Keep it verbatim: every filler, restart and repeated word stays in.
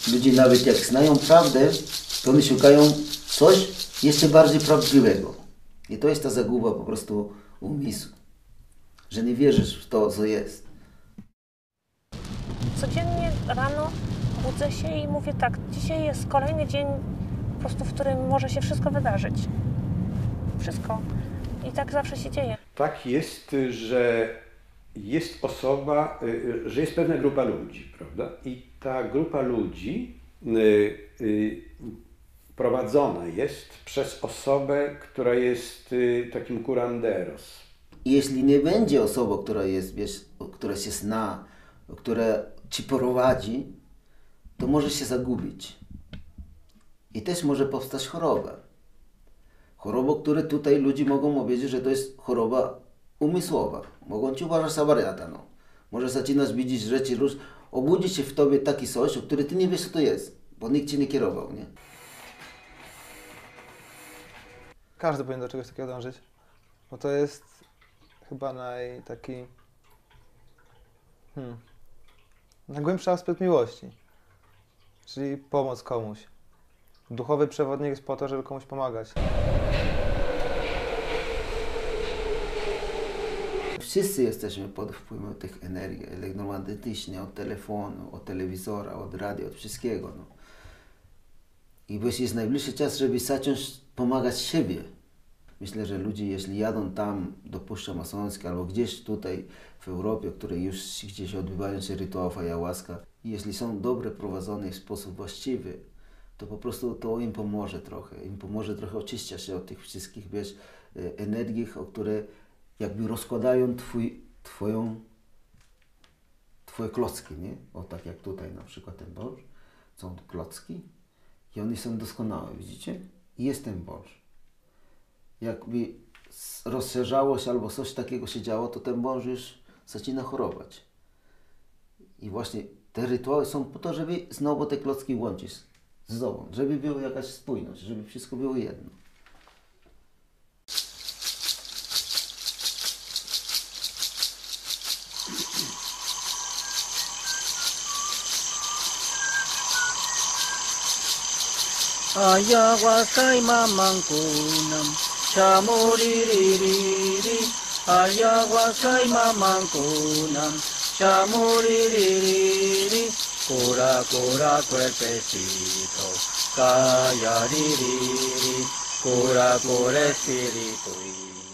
Ludzie nawet jak znają prawdę, to oni szukają coś jeszcze bardziej prawdziwego. I to jest ta zaguba po prostu umysłu, że nie wierzysz w to, co jest. Codziennie rano budzę się i mówię tak, dzisiaj jest kolejny dzień, po prostu, w którym może się wszystko wydarzyć. Wszystko. I tak zawsze się dzieje. Tak jest, że jest osoba, że jest pewna grupa ludzi, prawda? I ta grupa ludzi prowadzona jest przez osobę, która jest takim curanderos. Jeśli nie będzie osoba, która jest, wiesz, która się zna, która ci prowadzi, to może się zagubić. I też może powstać choroba. Choroba, która tutaj ludzie mogą powiedzieć, że to jest choroba umysłowa. Mogą ci uważać za wariata, no. Może zaczynasz widzieć rzeczy, obudzi się w tobie taki coś, o który ty nie wiesz, co to jest, bo nikt cię nie kierował, nie? Każdy powinien do czegoś takiego dążyć, bo to jest chyba naj taki hmm, najgłębszy aspekt miłości, czyli pomoc komuś. Duchowy przewodnik jest po to, żeby komuś pomagać. Wszyscy jesteśmy pod wpływem tych energii elektromagnetycznych, od telefonu, od telewizora, od radia, od wszystkiego. No. I właśnie jest najbliższy czas, żeby zacząć pomagać siebie. Myślę, że ludzie, jeśli jadą tam do Puszczy Masońskiej albo gdzieś tutaj w Europie, które już gdzieś odbywają się rytuałów ayahuasca, i jeśli są dobrze prowadzone w sposób właściwy, to po prostu to im pomoże trochę. Im pomoże trochę oczyścić się od tych wszystkich, wiesz, energii, o które jakby rozkładają twój, twoją, twoje klocki, nie? O tak jak tutaj na przykład ten borsz. Są klocki i one są doskonałe, widzicie? I jest ten borsz. Jakby rozszerzało się albo coś takiego się działo, to ten borsz już zaczyna chorować. I właśnie te rytuały są po to, żeby znowu te klocki łączyć z sobą, żeby była jakaś spójność, żeby wszystko było jedno. Ayahuasca y mamankunam, chamuririri. Ayahuasca y mamankunam, chamuririri. Cura, cura cuerpecito, callaririri. Cura, cura espíritu.